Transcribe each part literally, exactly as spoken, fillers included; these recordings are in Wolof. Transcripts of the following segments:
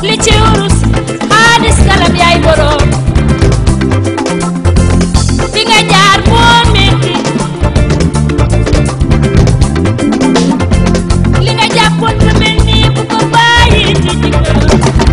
li ci wurus xaalis galam yaay borom fi nga jaar moo metti li nga jàppoon lu mel nii bu ko bàyyi ci jëkkër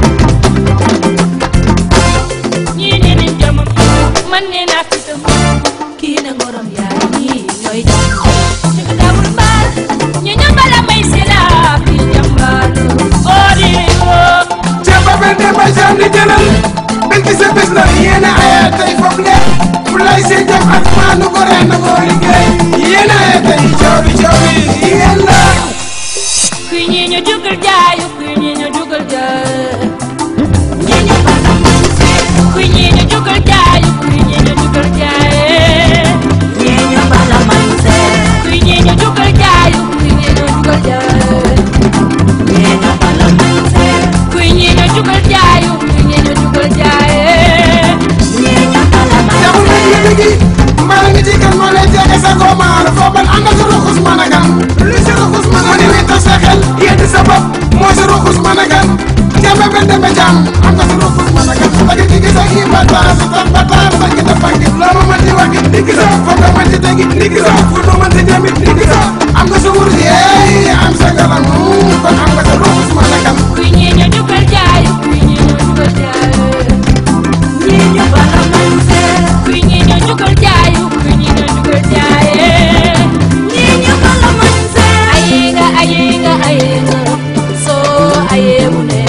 ñii ne nañ jomam man nee naa fitam kii na ngorom yaay ñii ñooy jàmm ñu ko dawul baal ñu ñu bala may si la fi jàmbaar oori oo jamba ben de may jam ni jëlal ben ci sa bés la yéena aya tey foofu leen fu lay see jam ak maa nu ko ren na ko liggéey yéena aya tey coobi coobi yéen la kuy ñii ñu jugal jaayu kuy ñii ñu jugal jaay ñii ñu bala may si kuy ñii ñu jugal jaayu kuy ñii ñu jugal jaay ñii ñu bala may si kuy ñii ñu jugal jaayu kuy ñii ñu jugal jaay ñii ñu bala may si kuy ñii ñu jugal jaayu kuy ñii ñu jugal jaay ñii ñu bala may jamu na yéene gi maa ngi ci kan moo lay jege sa goomaar foo ban ànd ak ruxus mën a gan lu si ruxus mën a ni wi tas sa xel yéen sa bopp moo si ruxus mën a gan jamba ben de ba jam am nga si ruxus mën a gan dagi ci gis ak yi bataar sa tax bataar sa ngi def ak loo ma mën di wax it ndigg sa foo ko mën di tegi ndigg sa fu nu mën di jamit ndigg sa am nga sa wur yeey am sa galam kon am nga sa ruxus mën a gan kuy ñii ñu jugal jaayu kuy ñii ñu jugal jaay ñii ñu bala may si kuy ñii ñu jugal jaayu kuy ñii ñu jugal jaay ñii ñu bala may si ayinga ayinga ayinga soo ayewu ne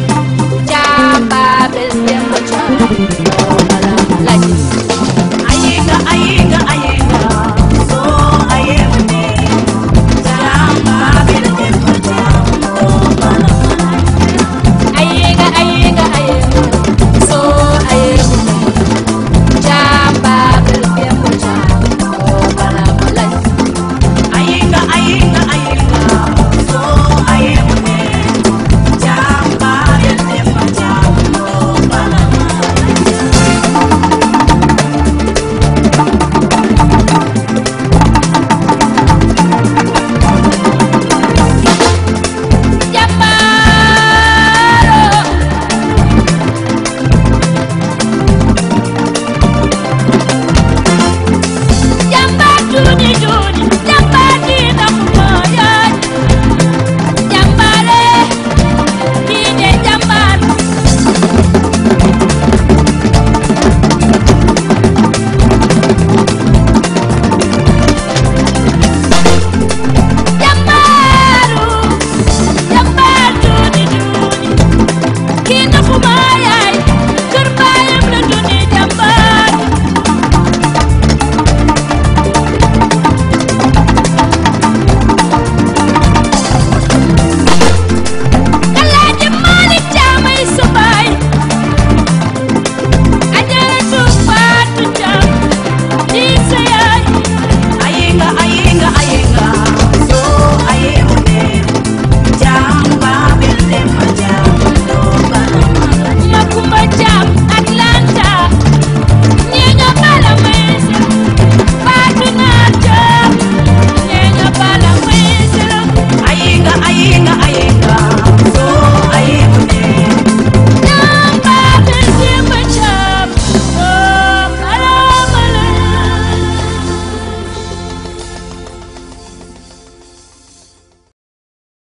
jamba bel demba jamba bala laji ayinga ayinga ayinga soo ayewu ne jamba bel demba jamba bala ayinga ayinga ayinga soo ayewu ne jamba bel demba jamba bala laji ayinga ayinga ayinga soo ayewu ne jamba bel demba jamba bala jàmbaaro jàmbaar juuni juuni jàmbaar kii ndax moo yaay jàmbaare kii de jàmbaar jàmbaaru jàmbaar juuni juuni kii ndax moo